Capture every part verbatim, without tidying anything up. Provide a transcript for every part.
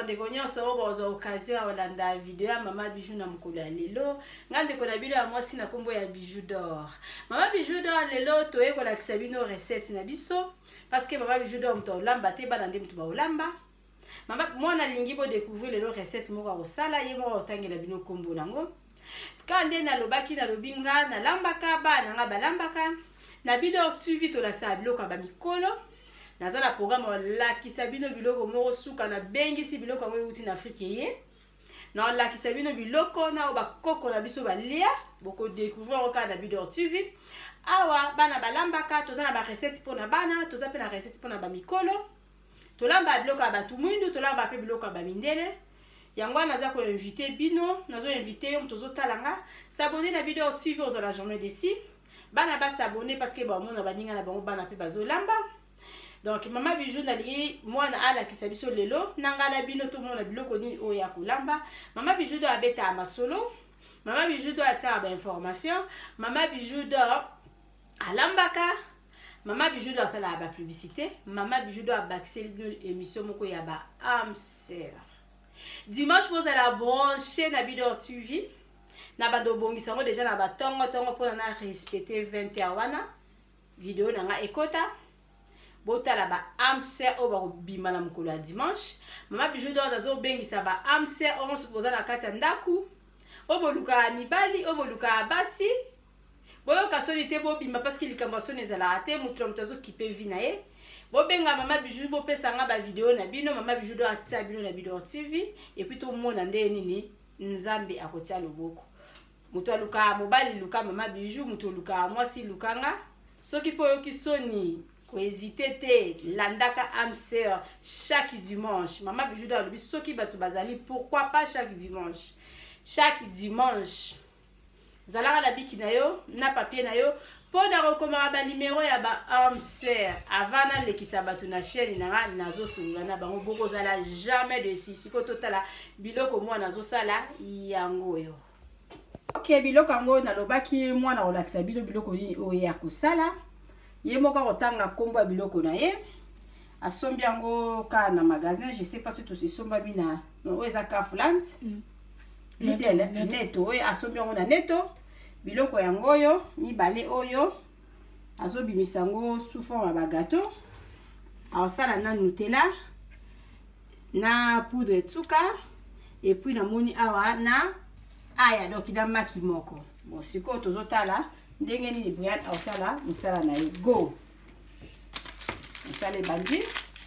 bandeko nyonso oyo bozwa occasion ya kolanda video ya Mama Bijou na mokolo ya lelo. Nga ndeko na bino ya mwasi na kombo ya Bijou d'or. Mama Bijou d'or lelo toye kolakisa bino recette na biso parce que Mama Bijou d'or muto olamba te bana nde muto ba olamba. Mama mwana lingi bo découvrir lelo recette moko kosala ye moko otangela bino kombo nango. Kande na lobaki na lobinga na lambaka bana nga balambaka na bino suivi to lakisa biloko ba mikolo. Nazala programme lakisa bino biloko moko suka na bengisi biloko ngo uti na Afrique ye. Na lakisa bino biloko na ba koko na biso ba lia boko découvrir au cas na bino T V. Awa bana balambaka toza na ba recette pour na bana, toza pe na recette pour na ba mikolo. Tolamba biloko ba tumundu, tolamba pe biloko ba mindele. Yango naza ko inviter bino, nazo inviter yo tozo talanga, s'abonner na bino T V aux la journée d'ici. Bana ba s'abonner parce que ba mona baninga na bango bana pe bazo lamba. Donc Mama Bijou nalingi mwana ala kisabiso lelo nangala bino to mona biloko ni oya kulamba. Mama Bijou do abeta masolo. Mama Bijou do ata ba information. Mama Bijou do alambaka. Mama Bijou do sala ba publicité. Mama Bijou do abaxer bino émission moko ya ba amser. Dimanche vous allez brancher na bidor T V. Na ba do bongisa ngo déjà na ba tongo tongo pour na respecter vingt et un wana. Vidéo na nga ekota. Botala ba amser o ba bima na mokolo ya dimanche. Mama Bijou d'or dazo bengisa ba amser on se posa na kati ya ndaku. Obo luka mibali, obo luka basi. Boyo kasoni te bo bima parce que likambo soni ezala ate mutu mutazo kipe vina ye. Bo benga Mama Bijou bo pesa nga ba video na bino Mama Bijou d'or atia bino na bidor T V et puis to mona nde nini nzambe akotia loboko. Mutu luka mobali luka Mama Bijou, mutu luka mwasi lukanga. Soki po yo kisoni ko hésiter te landaka amser chaque dimanche. Mama Bijou d'or lobi soki batu bazali pourquoi pas chaque dimanche. Chaque dimanche. Zalaka la biki na yo na papier na yo po da rekomara ba numéro ya ba amser avana lekisa batu na chaîne na nazo sunga na bango boko zala jamais de si siko totala biloko mwa nazo sala yango yo. OK biloko ngo na lobaki mwana olakisa bilo biloko nini o ya kusala. Ye moka kotanga kombo ya biloko na ye asombi yango ka na magasin, je sais pas si tout se somba bina no eza Kaufland mm. Lidl neto, neto. We asombi yango na neto biloko yango yo mibale oyo azobimisa yango sous forme ya gâteau asala na Nutella na poudre tsuka et puis na moni awa na aya donc ina maki moko bon siko tozotala ndenge nini Brian asala musala na go musala bandi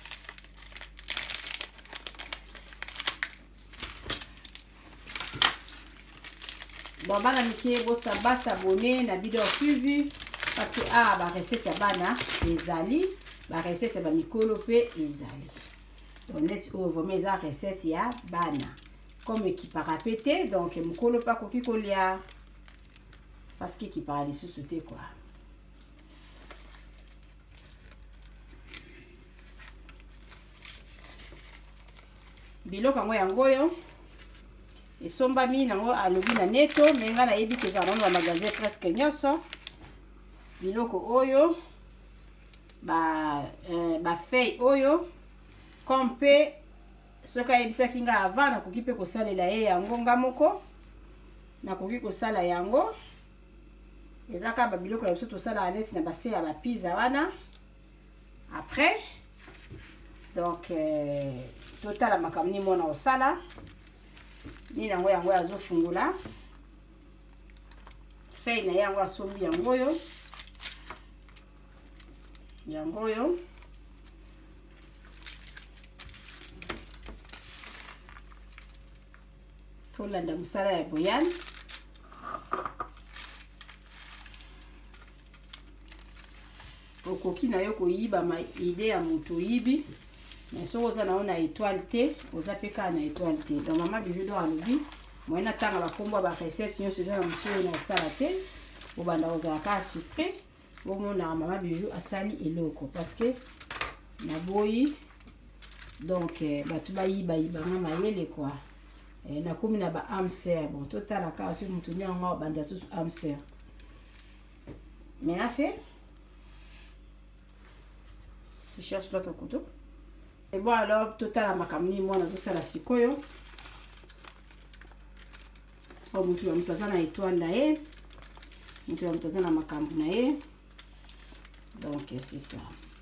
bon bana mike bo saba s'abonner na bidor T V parce que ah ba recette ya bana ezali ba recette ba mikolo pe ezali honnête o vraiment za recette ya bana comme équipe à répéter donc mukolo pa koki kolia parce que qui parle sous sauter quoi. Biloko yango yango yo esomba mi nango alobi na neto menga na yebi keza na magasin presque nyonso biloko oyo ba euh, ba feuille oyo kompe soka yebisa kinga avant na koki pe kosalela ye yango nga moko na koki kosala yango ezaka ba biloko ya biso tosala aleti na base ya ba pizza wana après donc euh, total makamni mona osala ni nango yango azofungula feuille na yango asombi yango yo yango yo tolanda musala ya boyani okoki na yo koyiba ma idée ya moto yibi mais so oza na ona étoile te oza peka na étoile te donc Mama Bijou d'or alobi moyena tanga ba kombo ba recette nyonso eza na moto na sala te obanda oza ka surpris bo mona Mama Bijou asali eloko parce que na boyi donc batu ba yiba yiba mama yele quoi eh na komi na ba amser bon total ka so moto nyanga banda so amser mais la fait. Tu cherches l'autre couteau. Et bon alors total à makamni moi nazo sala sikoyo. O mutu ya mutaza na étoile na ye. Mutu ya mutaza na makambu na ye. Donc c'est ça.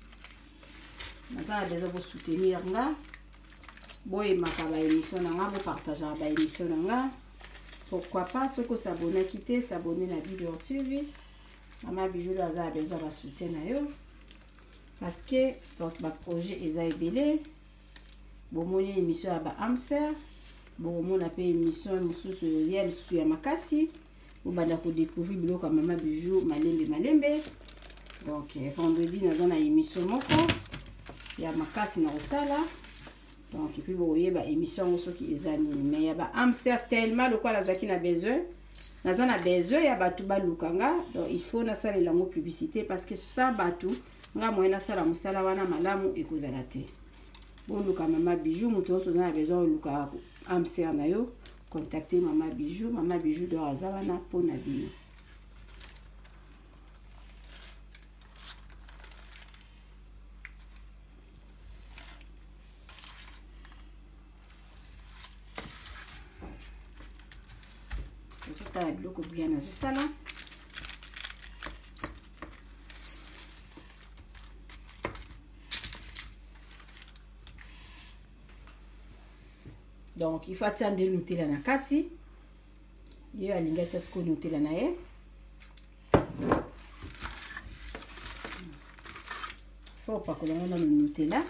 Naza déjà vous soutenir nga. Boy makaba émission na nga, vous partager ba émission na nga. Pourquoi pas ceux qui s'abonnent quitter s'abonner la vidéo T V. Maman Bijou a besoin de soutien na yo. Parce que donc ma projet est belé. Bon mon émission à ba Amser. Bon mon appel émission sous sur réel sur ya makasi. Vous banda ko découvrir biloko Maman Bijou malembe malembe. Donc vendredi nous avons une émission moko ya makasi na osala. Donc et puis vous voyez ba émission so qui ezani mais ya ba Amser tellement le quoi la zaki na besoin. Naza na besoin ya batu ba lukanga. Donc il faut na sala lango publicité parce que ça batu nga moyena sala musala wana malamu ekozala te. Bon luka Maman Bijou muto so na besoin luka Amser na yo contacter Maman Bijou. Maman Bijou do azawana pona bino. Je bloco bien na sala. Donc il faut attendre Nutella na kati. Yo alinga tia siko Nutella na ye. Faut pas que l'on a le Nutella.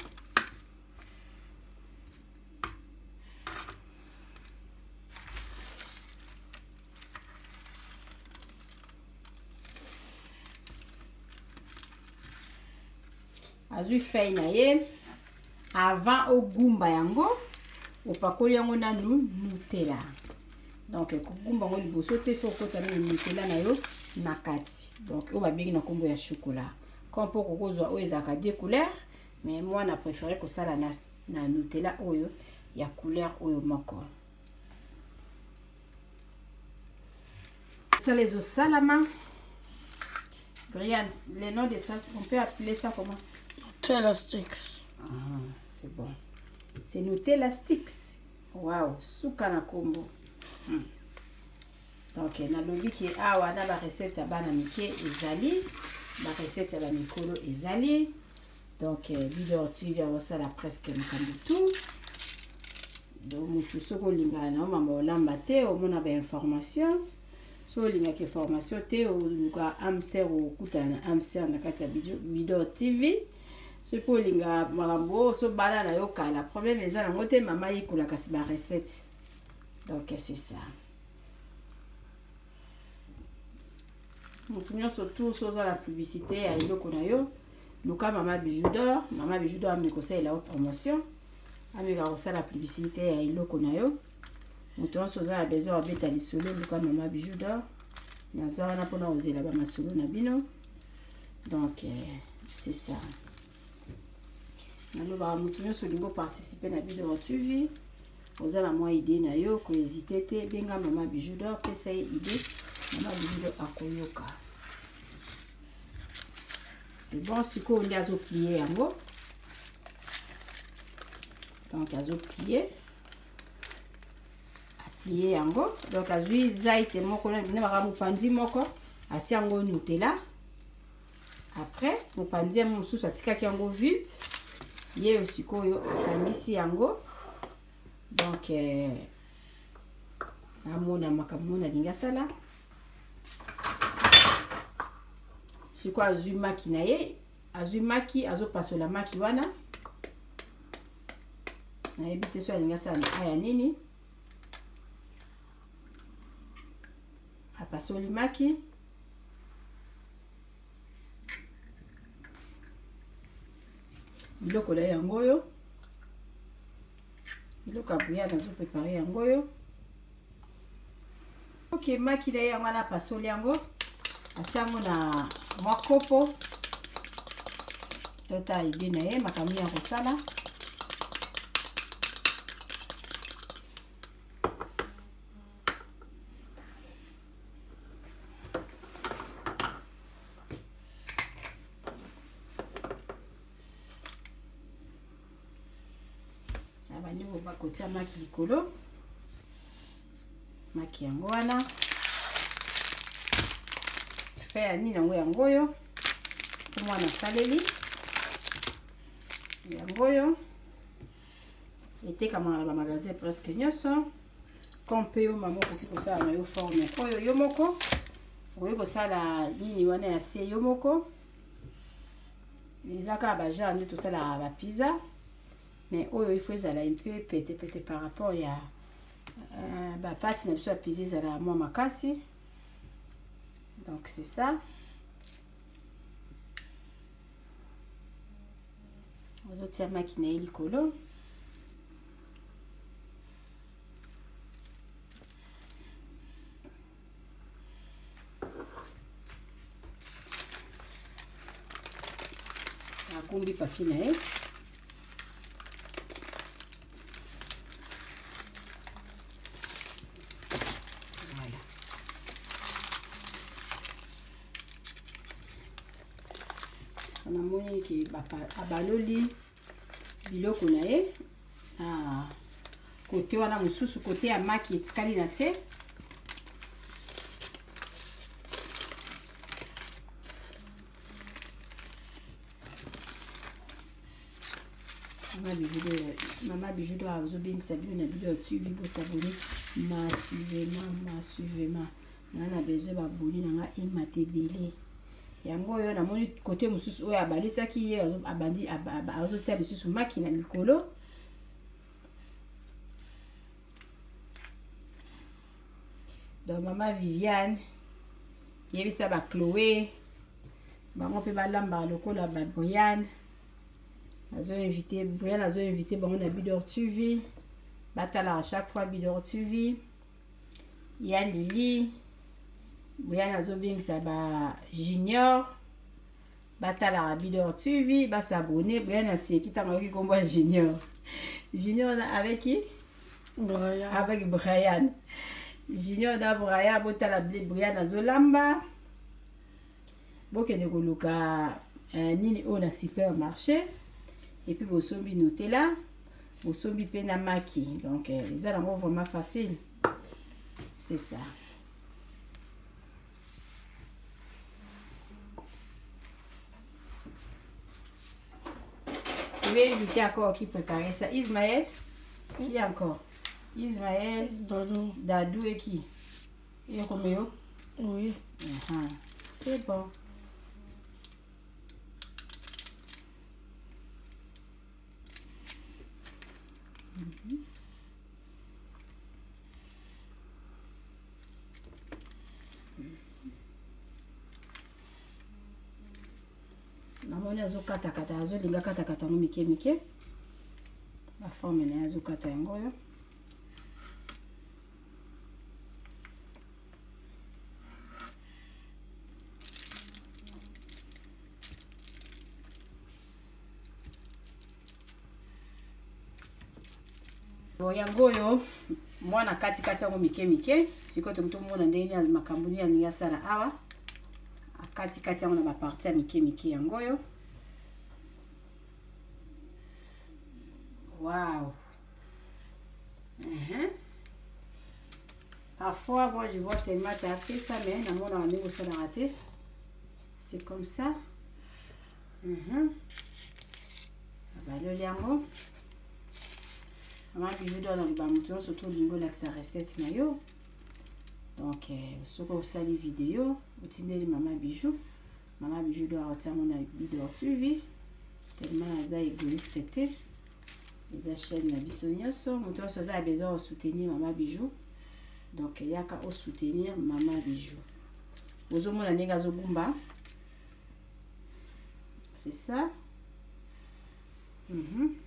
Azui feuille na ye avant au gumba yango opakoli yango na Nutella. Donc ko gumba ngo liboso te faut ko tana Nutella na yo na kati. Donc o ba bengi na kombo ya chocolat. Comme pour ko kozwa o ezaka deux couleurs, mais moi na préféré ko sala na na Nutella oyo ya couleur oyo moko. Ça les os salama. Brian, le nom de ça, on peut appeler ça comment? Nutella sticks. Ah, c'est bon. C'est Nutella sticks. Wow, souka na kombo. Hmm. Donc, na lobi ki awa na la recette ya bana mike ezali, la recette ya ba mikolo ezali. Donc, vidéo tu viens voir ça la presque makambo tout. Donc, mutu soko linga na mama olamba te o mona ba information. So linga ke formation te o luka Amser o kutana Amser na kati ya vidéo T V. C'est pour linga marambo so bala na yo kala problème eza na ngote mama yikola kasi ba recette. Donc c'est ça. Mutunyo surtout so za la publicité ya iloko na yo. Luka Maman Bijou d'or, Maman Bijou d'or me conseille la promotion. Ameka ko la publicité ya iloko na yo. Mutunyo so za besoin beta lisolo luka Maman Bijou d'or. Na za wana pona ozela ba masolo na bino. Donc c'est ça. Nous allons nous participer à la vidéo T V. Vous avez la idée na yo ko hésiter te benga Maman Bijou d'or pesa idée Maman Bijou d'or akoyoka. C'est bon si ko on azo plier yango. Donc azo plier. A plier yango. Donc azui zaite moko na bina ba mupandi moko atia yango Nutella. Après mupandi ya mususu atika yango vide. Ye aussi koyo akangisi yango. Donc euh amona makamona linga sala. Siko azui maki na ye, azui maki azo pasola maki wana. Na ebite so linga sala aya nini? A pasoli maki. Biloko la yango yo. Biloko abuya nazo préparer yango yo. Ok, maki la yango na pasoli yango. Atiango na mwa kopo. Tota idée na ye makambo ya kosala. oyo bakotia maki likolo maki yango wana fe ya nini yango yango oyo mwana saleli yango oyo etekama na bamagasin presque nyonso kompe yo mama okoki kosala na yo forme oyo yo moko okoki kosala nini wana ya se yo moko eza kaka bagenre nde tosalaka bapizza mais oyo ifo ezala un peu pete pete par rapport ya euh, bapati na biso ya pizza ezala mwa makasi donc c'est ça ozotia maki na ye likolo akumbi papier na ye voilà namoni ke abaloli biloko na ye na kote wana mosusu kote ya maki etikali na se Maman Bijou a bien sabine na bilo tu vibo sabone massivement massivement na na besoin ba boni na nga imatebele yango yo na moni côté mususu oyo abalisaki ye abandi azotia lisusu maki na likolo donc maman Viviane yebisa ba Chloé bango pe balamba lokola ba Brian azo invité Brian azo invité bango na Bidor T V batala à chaque fois Bidor T V ya Lili Brian azo bingisa ba Junior batala à Bidor T V ba s'abonner Brian aseki tango ki kombo Junior Junior avec qui Brian avec Brian Junior da Brian botala Brian azo lamba bokende koluka euh, nini on a supermarché et puis bosombi Nutella bosombi pe na maki donc euh, les a vraiment facile c'est ça je vais inviter encore qui prépare ça Ismaël qui est encore Ismaël Dadou Dadou et qui et combien oui uh-huh. C'est bon. Mm-hmm. Namoni azokata kata azolinga kata kata ngo mike mike ba forme na azokata yango yo yango yo mwana kati kati yango mike mike siko to mona ndeni ya makambuni ya ninga sala awa akati kati yango na ba partie ya mike mike yango yo wow uh-huh. Parfois moi je vois seulement tu as fait ça mais na mona ndeni ça l'a raté c'est comme ça mhm uh-huh. Ba le yango Maman Bijou dans le bamouton surtout lingo là sa recette na yo donc ce que vous savez vidéo vous tenez Maman Bijou Maman Bijou doit retirer mon Bidor T V tellement aza égoïste té les achètes na bisognoso moto so za besoin de soutenir Maman Bijou donc yaka au soutenir Maman Bijou ozo mona nenga zo gumba c'est ça mhm mm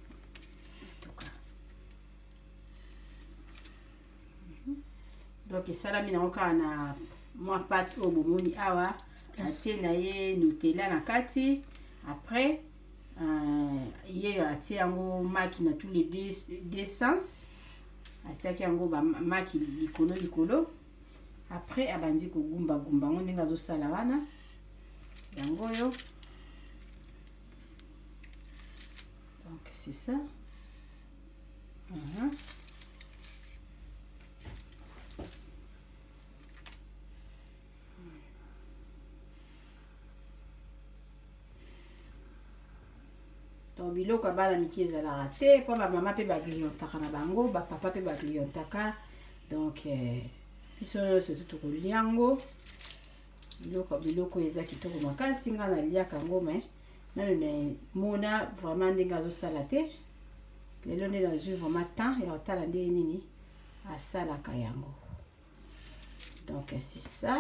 donc salami na oka na moi pâte au bomoni awa atie na ye Nutella na kati après euh ye atie yango maki na tous les deux deux sens atie yango ba maki likolo likolo après abandi ko gumba gumba ngo ndinga zo sala wana yango yo donc c'est ça Uh-huh. Donc biloko bana miki ezalaka te po ba mama pe ba griontaka na bango, ba papa pe ba griontaka. Donc eh, biso nyonso tokolia yango. Biloko biloko eza kitoko makasi nga naliaka yango me nano mona vraiment ndenge azosala te. Lelo nde nazwi vraiment temps ya kotala ndenge nini asalaka yango. Donc c'est ça.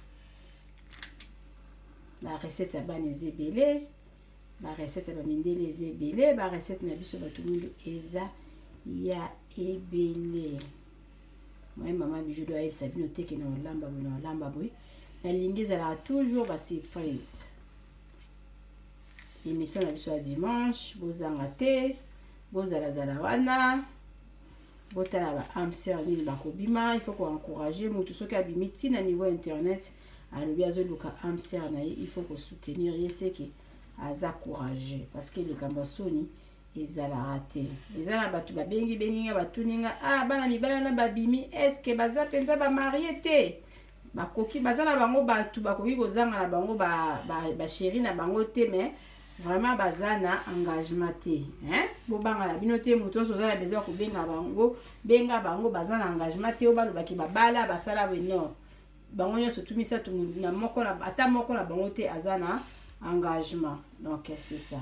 La recette ya bana eza ebele. Ba recette ba mindele eza ebele. Ba recette na biso bato mingi eza ya ebele. Moi maman bijou doit yebisa bino te ke na olamba boye na olamba boye. Nalingi ezalaka toujours ba surprise. Émission na biso ya dimanche bozanga te bozala zala wana botala ba amser nini bakobima. Il faut ko encourager mutu soki abimi ti na niveau internet alobi azoluka amser na ye. Il faut ko soutenir ye seki aza courageux parce que likambo soni ezalaka te. Ezala bato babengi bengi batuninga ah bana mibala na babimi est-ce que baza penza ba marié te bakoki bazala bango bato bakoki kozanga na bango ba ba, ba chéri na bango te mais vraiment bazana engagement te hein bo banga la bino te muto so za besoin ko benga bango benga bango bazana engagement te obalo baki babala basala we non bango nyo sotumisa tu na moko na ata moko na bango te azana engagement. Donc c'est ça.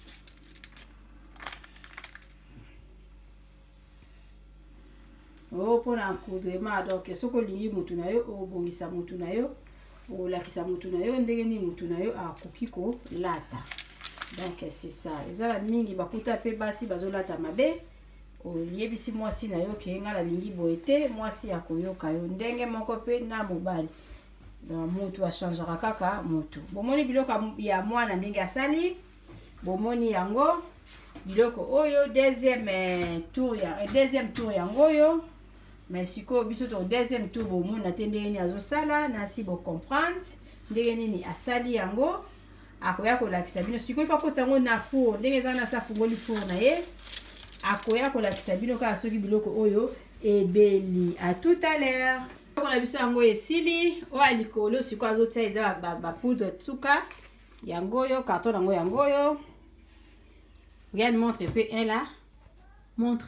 Oh pour l'encadrement donc soko lingi mutu na yo obongisa mutu na yo olakisa mutu na yo ndenge ni mutu na yo akoki ko lata. Donc c'est ça. Ezala mingi bakuta pe basi bazolata mabe oyebisi mwasi na yo ke ngala lingi boete mwasi akoyoka yo ndenge moko pe na mobali. Donc mutu a changera kaka mutu. Bomoni biloko ya mwana ndenge asali bomoni yango biloko oyo deuxième tour ya deuxième tour yango yo. Mais siko biso to deuxième tour bomoni na ndenge ni azosala na si bo comprendre ndenge nini asali yango akoya kolakisa bino siko ifa kota yango na four ndenge za na sa fungoli four na ye akoya kolakisa bino ka soki biloko oyo ebeli. À tout à l'heure. On a biso yango esili o alikolo siko azotia eza ba, ba poudre tsuka yango yo carton yango yango yo. Regarde montre pe un là. Montre.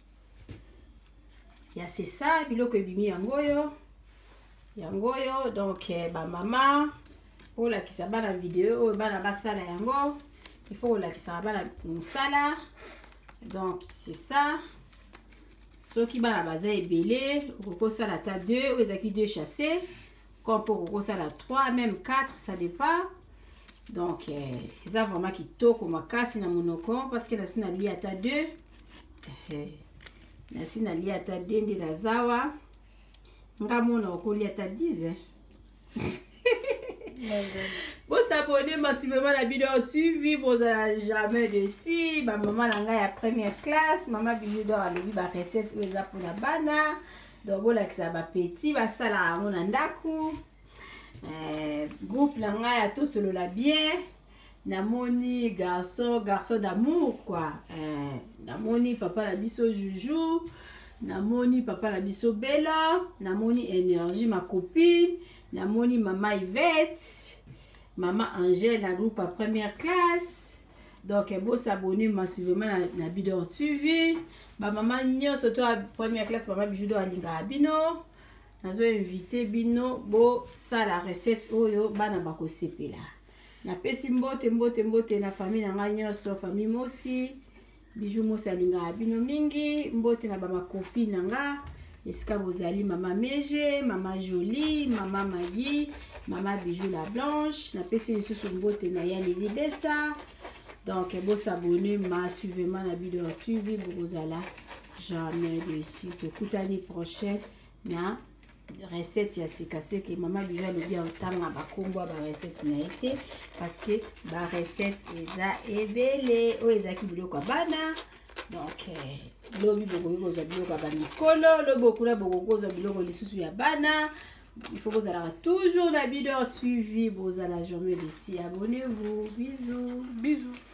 Ya c'est ça biloko ebimi yango yo. Yango yo donc eh, ba mama o la kisa bana vidéo o bana basala yango. Il faut la kisa bana musala. Donc c'est ça. Soki bana baza ebele okosala ta deux ou ezaki deux chassés comme pour okosala trois même quatre ça dépend. Donc eh, eza vraiment kitoko makasi na monoko parce que nasi na lia ta deux eh, nasi na lia ta deux ndi la zawa nga mona okolia ta dix eh. Bon s'abonner massivement à la vidéo tu vis vous jamais dessus ba maman nanga ya première classe maman bijou d'or alobi ba recette ou eza pour la bana donc bon la ça ba petit ba sala mon ndaku euh groupe nanga ya tout solo la bien namoni garçon garçon d'amour quoi euh namoni papa la biso Joujou namoni papa la biso Bella namoni énergie ma copine namoni maman Yvette maman Angèle na groupe à première classe. Donc bon s'abonner massivement na, na Bidor T V ba maman nyonso to à première classe maman bijou do alinga bino nazo invité bino bo ça la recette oyo bana bako sepela na pesi mbote mbote mbote na famille na nyonso famille mosi bijou mosi alinga bino mingi mbote na ba ma copine nga esika bozali mama Meje, mama Jolie, mama Maggie, mama Bijou la Blanche, na pesi lisusu mbote na ya Lili Dessa. Donc bon s'abonner massivement na Bidor T V bozala jamais dessus. Tokutani prochaine na recette ya sikase ke mama Bijou le bien tanga ba kombo ba recette na été parce que ba recette eza ebele o ezaki biloko bana. Donc eh, lobi bokoki kozwa biloko ya bamikolo lobi okula bokoki kozwa biloko lisusu ya bana. Il faut que vous allez toujours la Bidor T V, vous allez jamais laisser. Abonnez-vous. Bisous. Bisous.